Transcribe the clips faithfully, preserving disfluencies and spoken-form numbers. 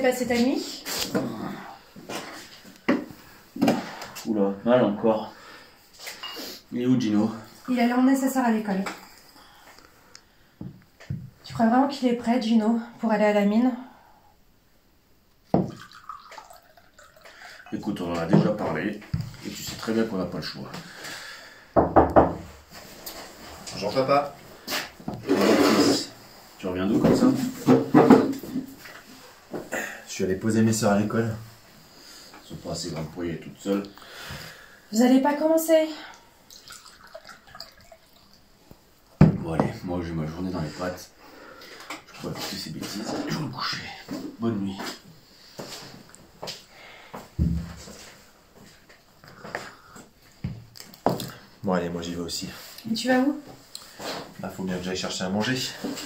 passé ta nuit? Oula, mal encore. Il est où, Gino? Il a l'air nécessaire à l'école. Tu crois vraiment qu'il est prêt, Gino, pour aller à la mine? Écoute, on en a déjà parlé, et tu sais très bien qu'on n'a pas le choix. Bonjour papa. Tu reviens d'où comme ça? Je suis allé poser mes sœurs à l'école. Elles sont pas assez grandes pour y aller toutes seules. Vous allez pas commencer? Bon allez, moi j'ai ma journée dans les pattes. Je crois que ces bêtises, je vais me coucher. Bonne nuit. Bon allez, moi j'y vais aussi. Et tu vas où? Bah faut bien que j'aille chercher à manger.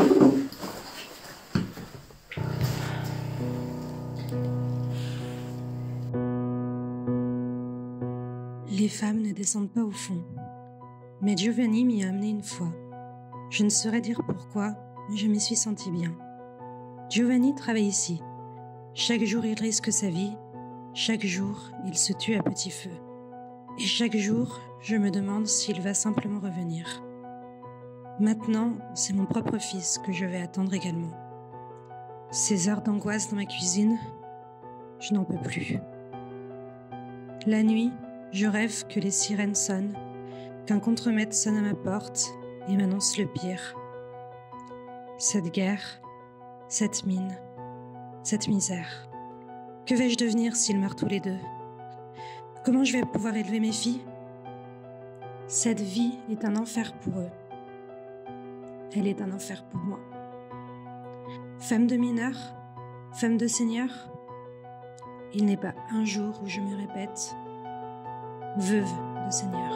Les femmes ne descendent pas au fond. Mais Giovanni m'y a amené une fois. Je ne saurais dire pourquoi, mais je m'y suis sentie bien. Giovanni travaille ici. Chaque jour, il risque sa vie. Chaque jour, il se tue à petit feu. Et chaque jour, je me demande s'il va simplement revenir. Maintenant, c'est mon propre fils que je vais attendre également. Ces heures d'angoisse dans ma cuisine, je n'en peux plus. La nuit, je rêve que les sirènes sonnent, qu'un contremaître sonne à ma porte et m'annonce le pire. Cette guerre, cette mine, cette misère. Que vais-je devenir s'ils meurent tous les deux? Comment je vais pouvoir élever mes filles? Cette vie est un enfer pour eux. Elle est un enfer pour moi. Femme de mineur, femme de seigneur, il n'est pas un jour où je me répète veuve de seigneur.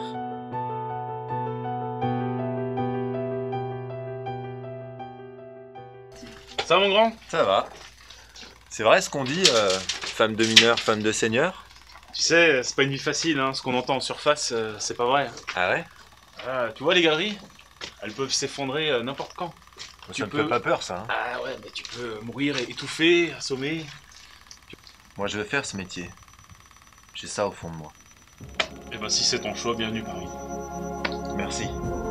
Ça va mon grand? Ça va. C'est vrai ce qu'on dit, euh, femme de mineur, femme de seigneur? Tu sais, c'est pas une vie facile, hein. Ce qu'on entend en surface, euh, c'est pas vrai. Ah ouais? Ah, tu vois les galeries? Elles peuvent s'effondrer euh, n'importe quand. Ça Tu me peux- fait pas peur ça. Hein. Ah ouais, mais tu peux mourir étouffé, assommé. Moi je veux faire ce métier. J'ai ça au fond de moi. Et ben si c'est ton choix, bienvenue Paris. Merci.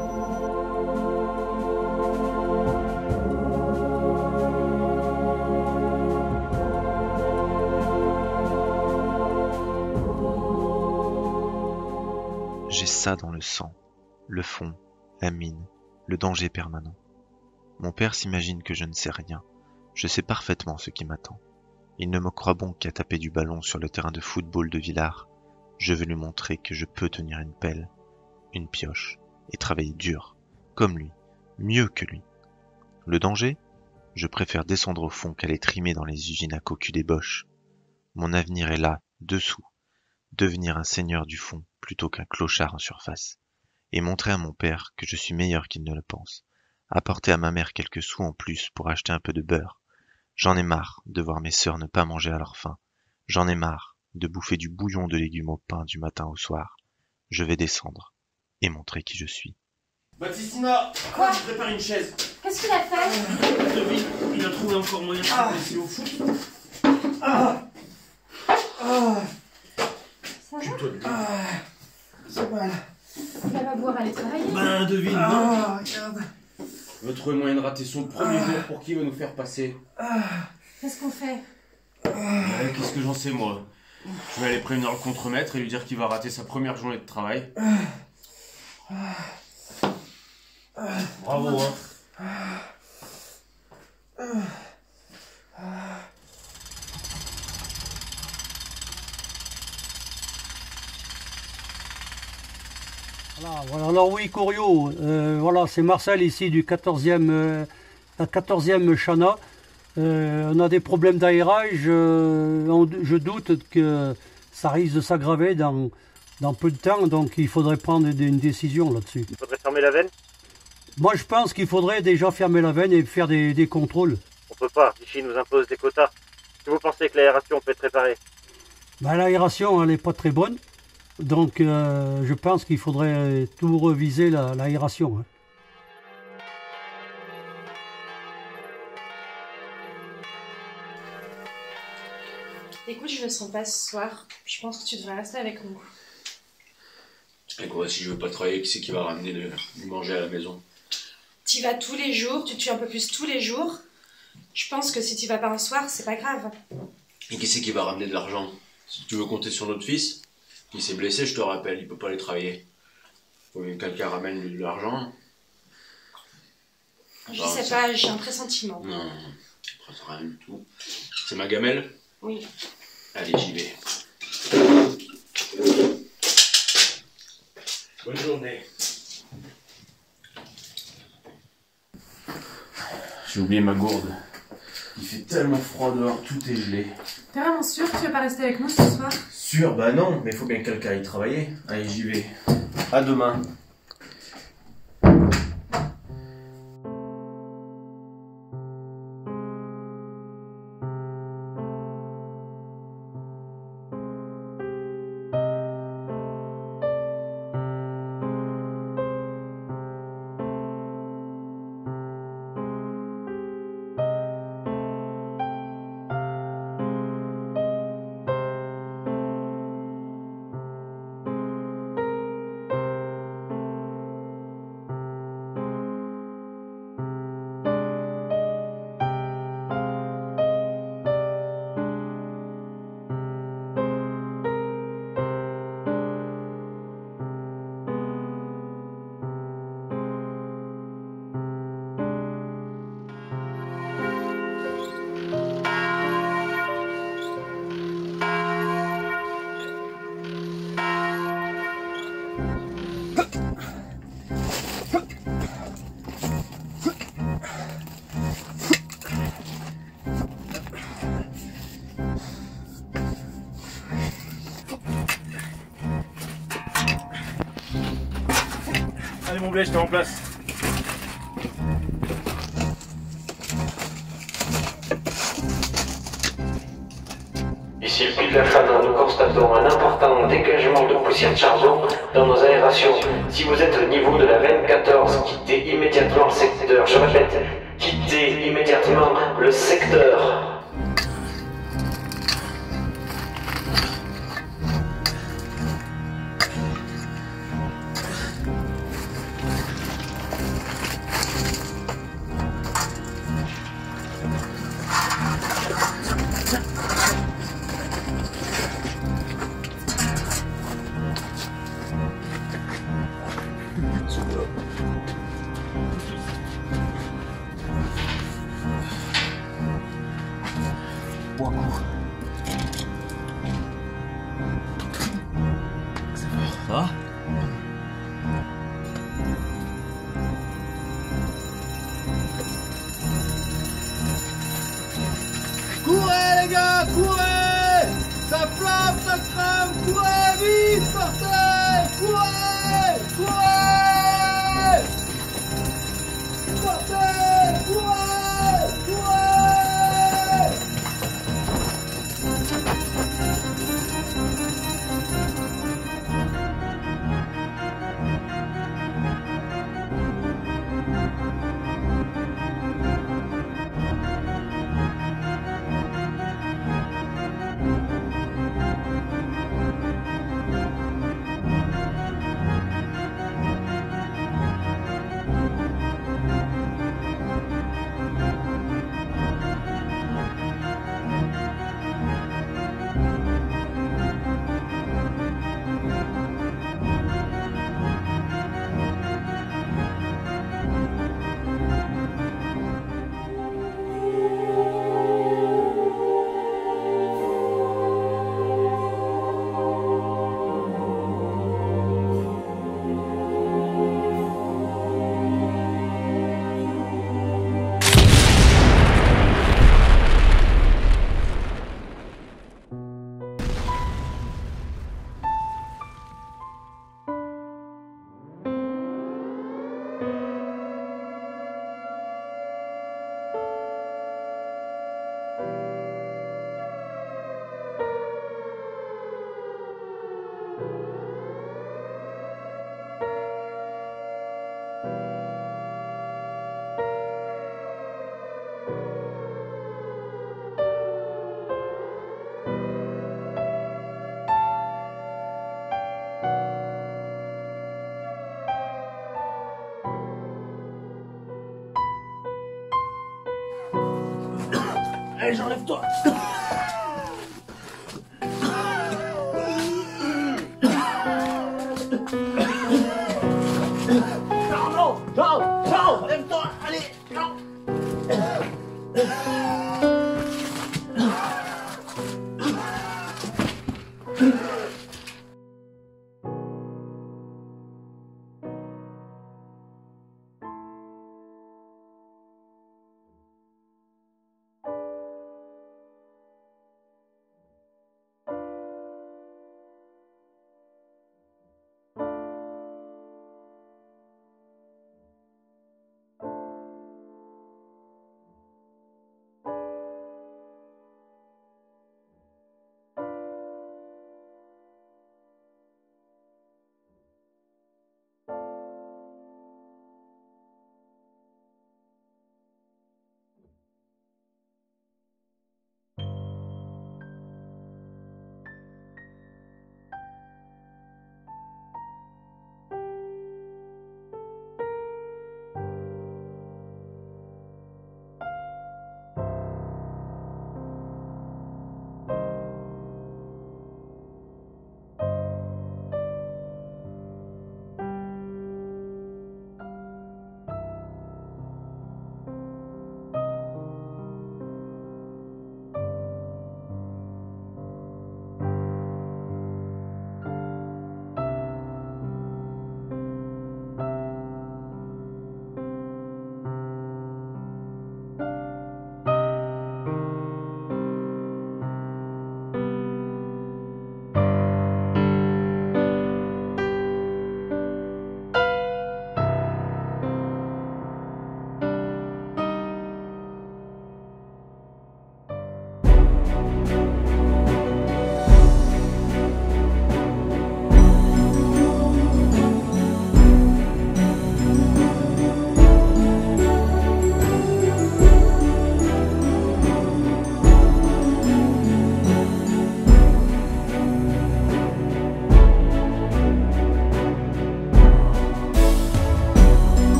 J'ai ça dans le sang, le fond, la mine, le danger permanent. Mon père s'imagine que je ne sais rien. Je sais parfaitement ce qui m'attend. Il ne me croit bon qu'à taper du ballon sur le terrain de football de Villars. Je veux lui montrer que je peux tenir une pelle, une pioche, et travailler dur, comme lui, mieux que lui. Le danger? Je préfère descendre au fond qu'aller trimer dans les usines à cocu des Boches. Mon avenir est là, dessous. Devenir un seigneur du fond plutôt qu'un clochard en surface. Et montrer à mon père que je suis meilleur qu'il ne le pense. Apporter à ma mère quelques sous en plus pour acheter un peu de beurre. J'en ai marre de voir mes sœurs ne pas manger à leur faim. J'en ai marre de bouffer du bouillon de légumes au pain du matin au soir. Je vais descendre et montrer qui je suis. Baptistina, Quoi? je prépare une chaise. Qu'est-ce qu'il a fait? David, il a trouvé encore moyen de Ah. se blesser au foot. Ça va? Occupe-toi de lui. C'est mal. Il va pas pouvoir aller travailler. Ben, devine, non? Ah, regarde. On va trouver moyen de rater son premier jour pour qui va nous faire passer. Qu'est-ce qu'on fait? Ouais, qu'est-ce que j'en sais, moi? Je vais aller prévenir le contremaître et lui dire qu'il va rater sa première journée de travail. Bravo, hein. Voilà, voilà. Alors oui, Corio, euh, voilà, c'est Marcel ici du quatorzième, euh, la quatorzième Chana. Euh, on a des problèmes d'aérage. euh, on- je doute que ça risque de s'aggraver dans, dans peu de temps, donc il faudrait prendre des- une décision là-dessus. Il faudrait fermer la veine? Moi, je pense qu'il faudrait déjà fermer la veine et faire des, des contrôles. On peut pas, Vichy nous impose des quotas. Si vous pensez que l'aération peut être réparée? Ben, l'aération, elle n'est pas très bonne, donc euh, je pense qu'il faudrait tout reviser la- l'aération. Hein. Écoute, je le sens pas ce soir. Je pense que tu devrais rester avec nous. Et quoi, si je veux pas travailler, qui c'est qui va ramener le, du manger à la maison? Tu vas tous les jours, tu tues un peu plus tous les jours. Je pense que si tu vas pas un soir, c'est pas grave. Et qui c'est qui va ramener de l'argent? Si tu veux compter sur notre fils, qui s'est blessé, je te rappelle, il peut pas aller travailler. Faut bien que quelqu'un ramène de l'argent. Je Bah, sais ça... pas, j'ai un pressentiment. Non, c'est rien du tout. C'est ma gamelle? Oui. Allez, j'y vais. Bonne journée. J'ai oublié ma gourde. Il fait tellement froid dehors, tout est gelé. T'es vraiment sûr que tu vas pas rester avec nous ce soir? Sûr? Bah non, mais il faut bien que quelqu'un aille travailler. Allez, j'y vais. À demain. Allez mon blé, je te remplace. Ici le puits de la Fana, nous constatons un important dégagement de poussière de charbon dans nos aérations. Si vous êtes au niveau de la veine quatorze, quittez immédiatement le secteur. Je répète, quittez immédiatement le secteur. Ça va? Courez les gars, courez! Ça flamme, ça crame, courez vite, sortez! Courez! Courez! Sortez! Courez! Courez! Allez, j'enlève-toi. Non, non, non, non, lève-toi.